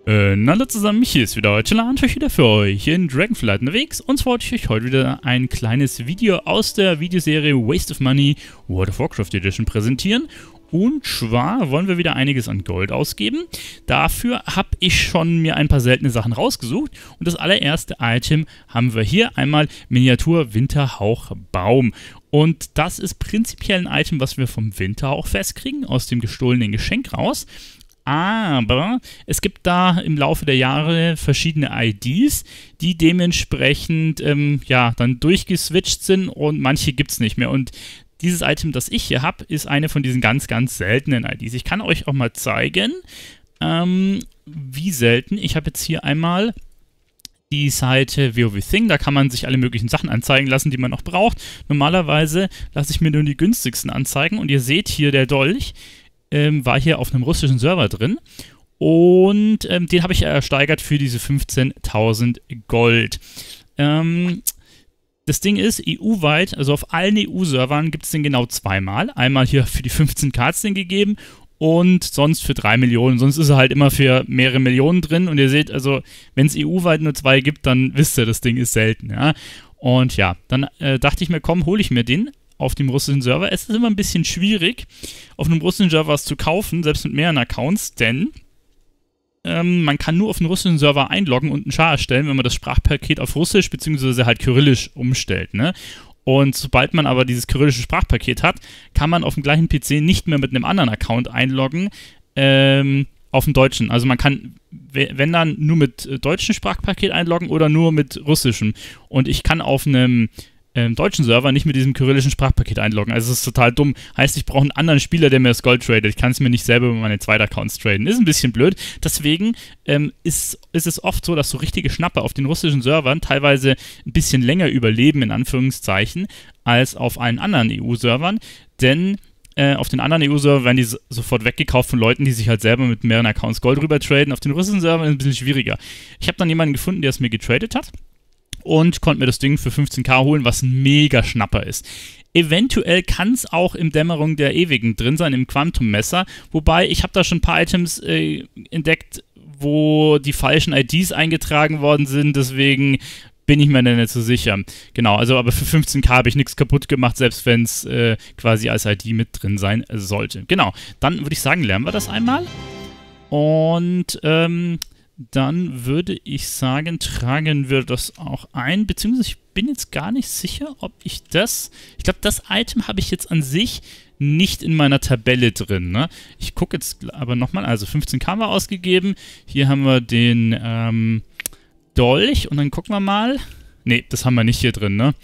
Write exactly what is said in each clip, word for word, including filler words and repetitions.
Äh, na hallo zusammen, hier ist wieder heute Lantuch wieder für euch in Dragonflight unterwegs. Und zwar wollte ich euch heute wieder ein kleines Video aus der Videoserie Waste of Money World of Warcraft Edition präsentieren. Und zwar wollen wir wieder einiges an Gold ausgeben. Dafür habe ich schon mir ein paar seltene Sachen rausgesucht. Und das allererste Item haben wir hier einmal Miniatur Winterhauch Baum. Und das ist prinzipiell ein Item, was wir vom Winterhauch festkriegen, aus dem gestohlenen Geschenk raus. Aber es gibt da im Laufe der Jahre verschiedene I Ds, die dementsprechend ähm, ja, dann durchgeswitcht sind und manche gibt es nicht mehr. Und dieses Item, das ich hier habe, ist eine von diesen ganz, ganz seltenen I Ds. Ich kann euch auch mal zeigen, ähm, wie selten. Ich habe jetzt hier einmal die Seite WoWthing, da kann man sich alle möglichen Sachen anzeigen lassen, die man noch braucht. Normalerweise lasse ich mir nur die günstigsten anzeigen und ihr seht hier, der Dolch Ähm, war hier auf einem russischen Server drin und ähm, den habe ich ersteigert für diese fünfzehntausend Gold. Ähm, das Ding ist, E U-weit, also auf allen E U-Servern gibt es den genau zweimal. Einmal hier für die fünfzehn K den gegeben und sonst für drei Millionen. Sonst ist er halt immer für mehrere Millionen drin und ihr seht, also wenn es E U-weit nur zwei gibt, dann wisst ihr, das Ding ist selten. Ja? Und ja, dann äh, dachte ich mir, komm, hole ich mir den auf dem russischen Server. Es ist immer ein bisschen schwierig, auf einem russischen Server was zu kaufen, selbst mit mehreren Accounts, denn ähm, man kann nur auf den russischen Server einloggen und einen Char erstellen, wenn man das Sprachpaket auf Russisch bzw. halt Kyrillisch umstellt, ne? Und sobald man aber dieses kyrillische Sprachpaket hat, kann man auf dem gleichen P C nicht mehr mit einem anderen Account einloggen, ähm, auf dem deutschen. Also man kann, wenn dann, nur mit deutschem Sprachpaket einloggen oder nur mit russischem. Und ich kann auf einem im deutschen Server nicht mit diesem kyrillischen Sprachpaket einloggen. Also es ist total dumm. Heißt, ich brauche einen anderen Spieler, der mir das Gold tradet. Ich kann es mir nicht selber über meine zweiten Accounts traden. Ist ein bisschen blöd. Deswegen ähm, ist, ist es oft so, dass so richtige Schnapper auf den russischen Servern teilweise ein bisschen länger überleben, in Anführungszeichen, als auf allen anderen E U-Servern. Denn äh, auf den anderen E U-Servern werden die so, sofort weggekauft von Leuten, die sich halt selber mit mehreren Accounts Gold rüber traden. Auf den russischen Servern ist es ein bisschen schwieriger. Ich habe dann jemanden gefunden, der es mir getradet hat. Und konnte mir das Ding für fünfzehn K holen, was ein mega Schnapper ist. Eventuell kann es auch im Dämmerung der Ewigen drin sein, im Quantum-Messer. Wobei, ich habe da schon ein paar Items äh, entdeckt, wo die falschen I Ds eingetragen worden sind. Deswegen bin ich mir da nicht so sicher. Genau, also aber für fünfzehn K habe ich nichts kaputt gemacht, selbst wenn es äh, quasi als I D mit drin sein sollte. Genau, dann würde ich sagen, lernen wir das einmal. Und, ähm... dann würde ich sagen, tragen wir das auch ein, beziehungsweise ich bin jetzt gar nicht sicher, ob ich das, ich glaube, das Item habe ich jetzt an sich nicht in meiner Tabelle drin, ne? Ich gucke jetzt aber nochmal, also fünfzehn K war ausgegeben, hier haben wir den ähm, Dolch und dann gucken wir mal, ne, das haben wir nicht hier drin, ne?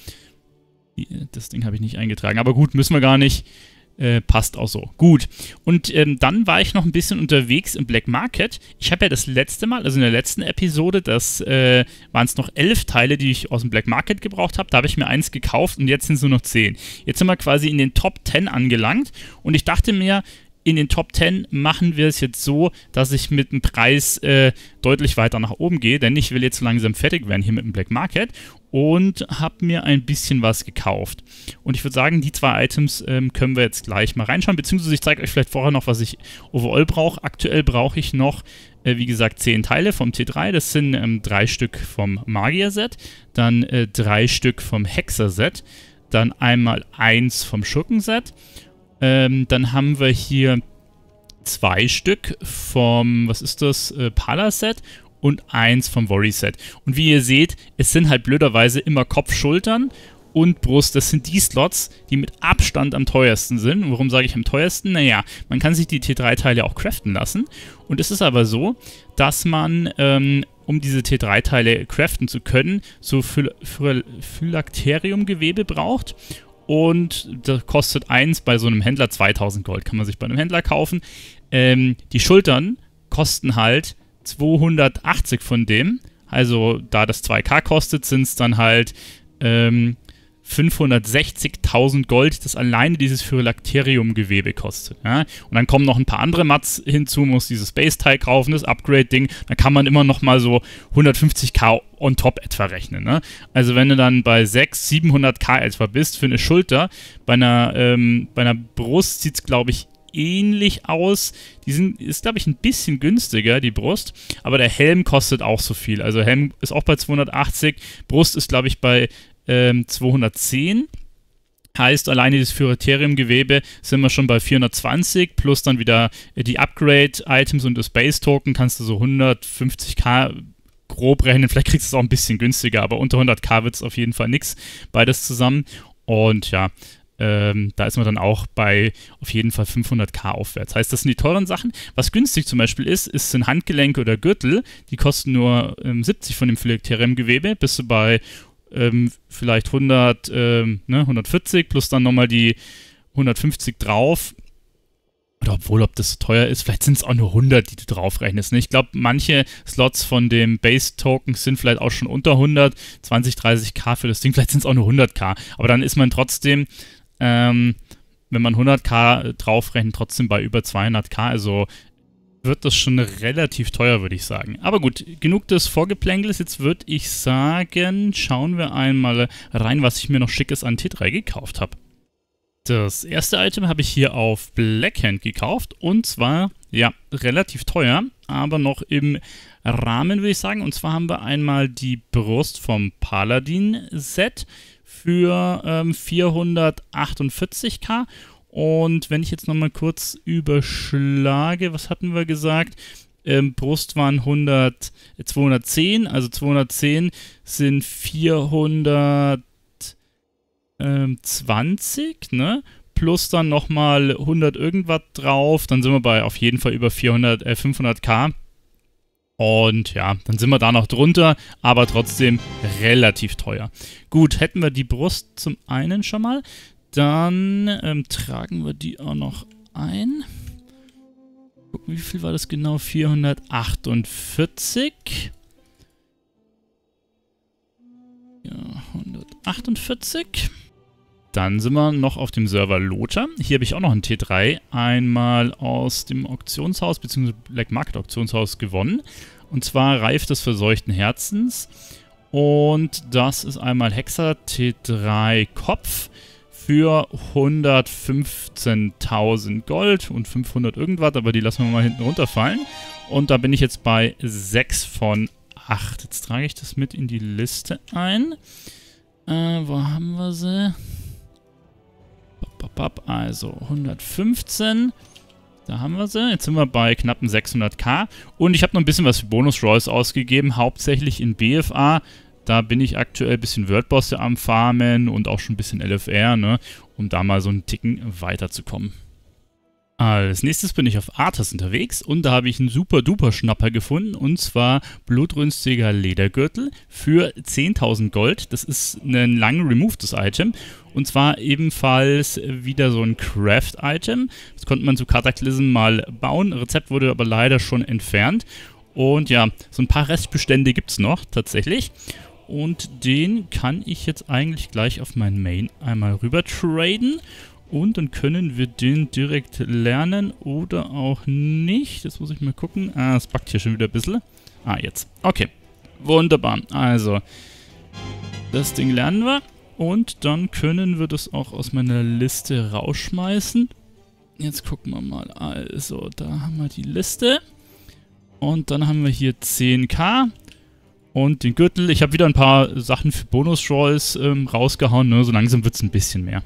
Das Ding habe ich nicht eingetragen, aber gut, müssen wir gar nicht. Äh, passt auch so. Gut. Und ähm, dann war ich noch ein bisschen unterwegs im Black Market. Ich habe ja das letzte Mal, also in der letzten Episode, das äh, waren es noch elf Teile, die ich aus dem Black Market gebraucht habe. Da habe ich mir eins gekauft und jetzt sind es nur noch zehn. Jetzt sind wir quasi in den Top zehn angelangt und ich dachte mir, in den Top zehn machen wir es jetzt so, dass ich mit dem Preis äh, deutlich weiter nach oben gehe, denn ich will jetzt langsam fertig werden hier mit dem Black Market und habe mir ein bisschen was gekauft. Und ich würde sagen, die zwei Items ähm, können wir jetzt gleich mal reinschauen, beziehungsweise ich zeige euch vielleicht vorher noch, was ich overall brauche. Aktuell brauche ich noch, äh, wie gesagt, zehn Teile vom T drei, das sind ähm, drei Stück vom Magier-Set, dann äh, drei Stück vom Hexer-Set, dann einmal eins vom Schurken-Set. Ähm, dann haben wir hier zwei Stück vom, was ist das, äh, Pala-Set und eins vom Worry-Set. Und wie ihr seht, es sind halt blöderweise immer Kopf, Schultern und Brust. Das sind die Slots, die mit Abstand am teuersten sind. Warum sage ich am teuersten? Naja, man kann sich die T drei Teile auch craften lassen. Und es ist aber so, dass man, ähm, um diese T drei Teile craften zu können, so Phyl Phyl Phylakterium-Gewebe braucht. Und das kostet eins bei so einem Händler zweitausend Gold. Kann man sich bei einem Händler kaufen. Ähm, die Schultern kosten halt zweihundertachtzig von dem. Also da das zwei K kostet, sind es dann halt ähm, fünfhundertsechzigtausend Gold, das alleine dieses Phylakterium-Gewebe kostet. Ja? Und dann kommen noch ein paar andere Mats hinzu, muss dieses Base-Teil kaufen, das Upgrade-Ding. Dann kann man immer noch mal so hundertfünfzig K on top etwa rechnen. Ne? Also wenn du dann bei sechshundert, siebenhundert K etwa bist für eine Schulter, bei einer, ähm, bei einer Brust sieht es, glaube ich, ähnlich aus. Die sind, ist, glaube ich, ein bisschen günstiger, die Brust. Aber der Helm kostet auch so viel. Also Helm ist auch bei zweihundertachtzig. Brust ist, glaube ich, bei ähm, zweihundertzehn. Heißt, alleine das Fyraterium-Gewebe sind wir schon bei vierhundertzwanzig, plus dann wieder die Upgrade-Items und das Base-Token kannst du so hundertfünfzig.000 grob rechnen. Vielleicht kriegst du es auch ein bisschen günstiger, aber unter hundert.000 wird es auf jeden Fall nichts. Beides zusammen. Und ja, ähm, da ist man dann auch bei auf jeden Fall fünfhunderttausend aufwärts. Heißt, das sind die teuren Sachen. Was günstig zum Beispiel ist, ist sind Handgelenke oder Gürtel. Die kosten nur ähm, siebzig von dem Phylacterium-Gewebe. Bist du bei ähm, vielleicht hundert, ähm, ne, hundertvierzig plus dann nochmal die hundertfünfzig drauf. Oder obwohl, ob das so teuer ist, vielleicht sind es auch nur hundert, die du draufrechnest. Ne? Ich glaube, manche Slots von dem Base-Token sind vielleicht auch schon unter hundert, zwanzig, dreißigtausend für das Ding. Vielleicht sind es auch nur hunderttausend. Aber dann ist man trotzdem, ähm, wenn man hunderttausend draufrechnet, trotzdem bei über zweihunderttausend. Also wird das schon relativ teuer, würde ich sagen. Aber gut, genug des Vorgeplänkels. Jetzt würde ich sagen, schauen wir einmal rein, was ich mir noch Schickes an T drei gekauft habe. Das erste Item habe ich hier auf Blackhand gekauft und zwar, ja, relativ teuer, aber noch im Rahmen, würde ich sagen. Und zwar haben wir einmal die Brust vom Paladin-Set für ähm, vierhundertachtundvierzigtausend. Und wenn ich jetzt nochmal kurz überschlage, was hatten wir gesagt? Ähm, Brust waren hundert, zweihundertzehn, also zweihundertzehn sind vierhundert zwanzig, ne? Plus dann nochmal hundert irgendwas drauf, dann sind wir bei auf jeden Fall über vierhundert, äh, fünfhunderttausend. Und ja, dann sind wir da noch drunter, aber trotzdem relativ teuer. Gut, hätten wir die Brust zum einen schon mal, dann ähm, tragen wir die auch noch ein. Gucken, wie viel war das genau? vierhundertachtundvierzig. Ja, hundertachtundvierzig. Dann sind wir noch auf dem Server Lothar. Hier habe ich auch noch ein T drei einmal aus dem Auktionshaus bzw. Black Market Auktionshaus gewonnen. Und zwar Reif des verseuchten Herzens. Und das ist einmal Hexer T drei Kopf für hundertfünfzehntausend Gold und fünfhundert irgendwas, aber die lassen wir mal hinten runterfallen. Und da bin ich jetzt bei sechs von acht. Jetzt trage ich das mit in die Liste ein. Äh, wo haben wir sie? Also hundertfünfzehn. Da haben wir sie. Jetzt sind wir bei knappen sechshunderttausend. Und ich habe noch ein bisschen was für Bonus-Rolls ausgegeben, hauptsächlich in B F A. Da bin ich aktuell ein bisschen Wordbosse am Farmen und auch schon ein bisschen L F R, ne, um da mal so einen Ticken weiterzukommen. Als nächstes bin ich auf Arthas unterwegs und da habe ich einen super duper Schnapper gefunden und zwar blutrünstiger Ledergürtel für zehntausend Gold. Das ist ein lang removedes Item und zwar ebenfalls wieder so ein Craft-Item. Das konnte man zu Cataclysm mal bauen, Rezept wurde aber leider schon entfernt und ja, so ein paar Restbestände gibt es noch tatsächlich. Und den kann ich jetzt eigentlich gleich auf mein Main einmal rüber traden. Und dann können wir den direkt lernen oder auch nicht. Jetzt muss ich mal gucken. Ah, es backt hier schon wieder ein bisschen. Ah, jetzt. Okay. Wunderbar. Also, das Ding lernen wir. Und dann können wir das auch aus meiner Liste rausschmeißen. Jetzt gucken wir mal. Also, da haben wir die Liste. Und dann haben wir hier zehntausend. Und den Gürtel. Ich habe wieder ein paar Sachen für Bonus-Rolls ähm, rausgehauen. Ne? So langsam wird es ein bisschen mehr.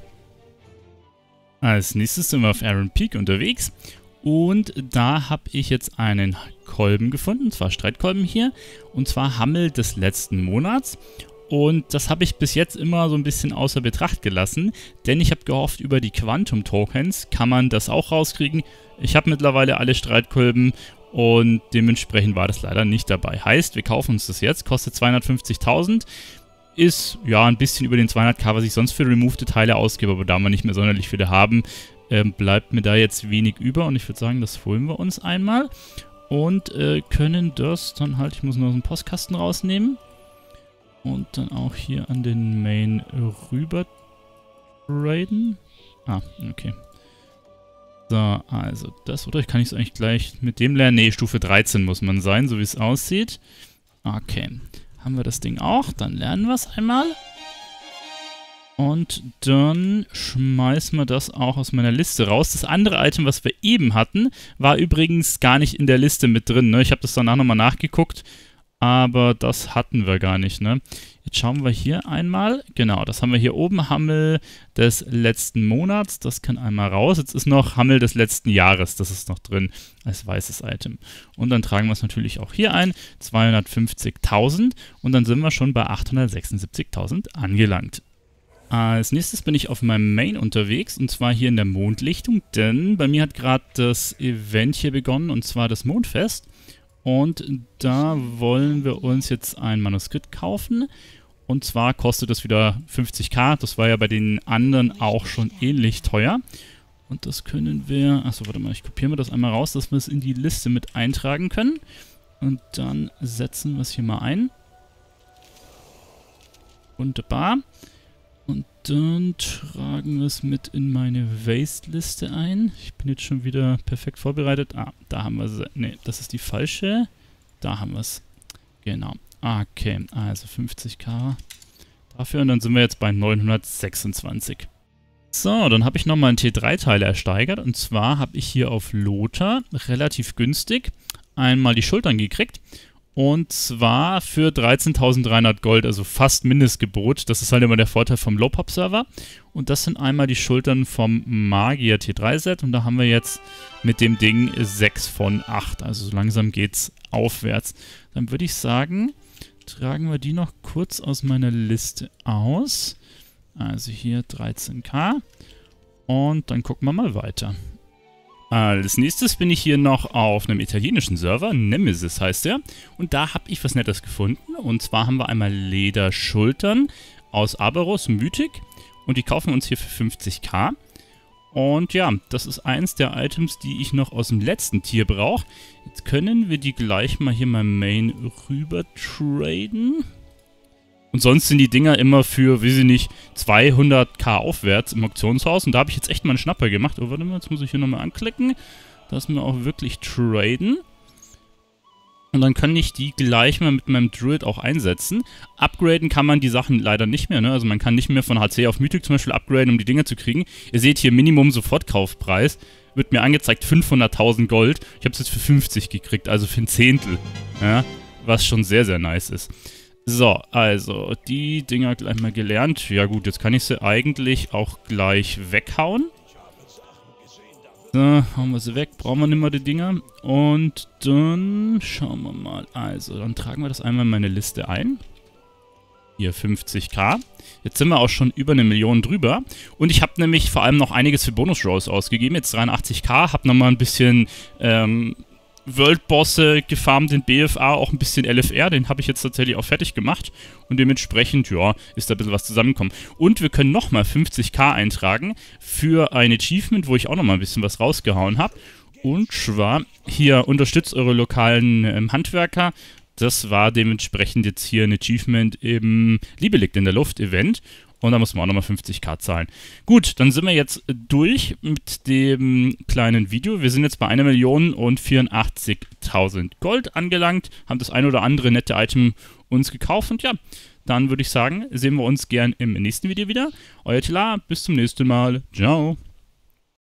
Als nächstes sind wir auf Iron Peak unterwegs und da habe ich jetzt einen Kolben gefunden, und zwar Streitkolben hier, und zwar Hammel des letzten Monats. Und das habe ich bis jetzt immer so ein bisschen außer Betracht gelassen, denn ich habe gehofft, über die Quantum Tokens kann man das auch rauskriegen. Ich habe mittlerweile alle Streitkolben und dementsprechend war das leider nicht dabei. Heißt, wir kaufen uns das jetzt, kostet zweihundertfünfzigtausend. Ist ja ein bisschen über den zweihunderttausend, was ich sonst für Removed-Teile ausgebe, aber da wir nicht mehr sonderlich viele haben, ähm, bleibt mir da jetzt wenig über und ich würde sagen, das holen wir uns einmal und äh, können das dann halt, ich muss noch einen Postkasten rausnehmen und dann auch hier an den Main rüber traden. Ah, okay. So, also das, oder? Kann ich es eigentlich gleich mit dem lernen? Ne, Stufe dreizehn muss man sein, so wie es aussieht. Okay. Haben wir das Ding auch, dann lernen wir es einmal. Und dann schmeißen wir das auch aus meiner Liste raus. Das andere Item, was wir eben hatten, war übrigens gar nicht in der Liste mit drin. Ne? Ich habe das danach nochmal nachgeguckt, aber das hatten wir gar nicht. Ne? Jetzt schauen wir hier einmal. Genau, das haben wir hier oben. Hammel des letzten Monats. Das kann einmal raus. Jetzt ist noch Hammel des letzten Jahres. Das ist noch drin als weißes Item. Und dann tragen wir es natürlich auch hier ein. zweihundertfünfzigtausend. Und dann sind wir schon bei achthundertsechsundsiebzigtausend angelangt. Als nächstes bin ich auf meinem Main unterwegs, und zwar hier in der Mondlichtung, denn bei mir hat gerade das Event hier begonnen, und zwar das Mondfest. Und da wollen wir uns jetzt ein Manuskript kaufen, und zwar kostet das wieder fünfzigtausend, das war ja bei den anderen auch schon ähnlich teuer. Und das können wir, achso, warte mal, ich kopiere mir das einmal raus, dass wir es in die Liste mit eintragen können. Und dann setzen wir es hier mal ein. Wunderbar. Und dann tragen wir es mit in meine Waste-Liste ein. Ich bin jetzt schon wieder perfekt vorbereitet. Ah, da haben wir es. Ne, das ist die falsche. Da haben wir es. Genau. Okay, also fünfzigtausend dafür. Und dann sind wir jetzt bei neunhundertsechsundzwanzig. So, dann habe ich nochmal einen T drei Teile ersteigert. Und zwar habe ich hier auf Lothar relativ günstig einmal die Schultern gekriegt. Und zwar für dreizehntausenddreihundert Gold, also fast Mindestgebot. Das ist halt immer der Vorteil vom Low-Pop-Server. Und das sind einmal die Schultern vom Magier T drei Set. Und da haben wir jetzt mit dem Ding sechs von acht. Also so langsam geht's aufwärts. Dann würde ich sagen, tragen wir die noch kurz aus meiner Liste aus. Also hier dreizehntausend. Und dann gucken wir mal weiter. Als nächstes bin ich hier noch auf einem italienischen Server, Nemesis heißt der, und da habe ich was Nettes gefunden, und zwar haben wir einmal Lederschultern aus Aberos Mythic, und die kaufen wir uns hier für fünfzigtausend. Und ja, das ist eins der Items, die ich noch aus dem letzten Tier brauche. Jetzt können wir die gleich mal hier mal Main rüber traden. Und sonst sind die Dinger immer für, weiß ich nicht, zweihunderttausend aufwärts im Auktionshaus. Und da habe ich jetzt echt mal einen Schnapper gemacht. Oh, warte mal, jetzt muss ich hier nochmal anklicken, dass wir auch wirklich traden. Und dann kann ich die gleich mal mit meinem Druid auch einsetzen. Upgraden kann man die Sachen leider nicht mehr, ne? Also man kann nicht mehr von H C auf Mythic zum Beispiel upgraden, um die Dinger zu kriegen. Ihr seht hier Minimum Sofortkaufpreis. Wird mir angezeigt fünfhunderttausend Gold. Ich habe es jetzt für fünfzig gekriegt, also für ein Zehntel. Ja? Was schon sehr, sehr nice ist. So, also, die Dinger gleich mal gelernt. Ja gut, jetzt kann ich sie eigentlich auch gleich weghauen. So, hauen wir sie weg. Brauchen wir nicht mehr die Dinger. Und dann schauen wir mal. Also, dann tragen wir das einmal in meine Liste ein. Hier fünfzigtausend. Jetzt sind wir auch schon über eine Million drüber. Und ich habe nämlich vor allem noch einiges für Bonus-Rolls ausgegeben. Jetzt dreiundachtzigtausend. Habe nochmal ein bisschen ähm, World-Bosse gefarmt, den B F A, auch ein bisschen L F R. Den habe ich jetzt tatsächlich auch fertig gemacht. Und dementsprechend, ja, ist da ein bisschen was zusammengekommen. Und wir können nochmal fünfzigtausend eintragen für ein Achievement, wo ich auch nochmal ein bisschen was rausgehauen habe. Und zwar hier, unterstützt eure lokalen ähm, Handwerker. Das war dementsprechend jetzt hier ein Achievement im Liebe liegt in der Luft Event. Und da muss man auch nochmal fünfzigtausend zahlen. Gut, dann sind wir jetzt durch mit dem kleinen Video. Wir sind jetzt bei einer Million und vierundachtzigtausend Gold angelangt. Haben das ein oder andere nette Item uns gekauft. Und ja, dann würde ich sagen, sehen wir uns gern im nächsten Video wieder. Euer Tila, bis zum nächsten Mal. Ciao.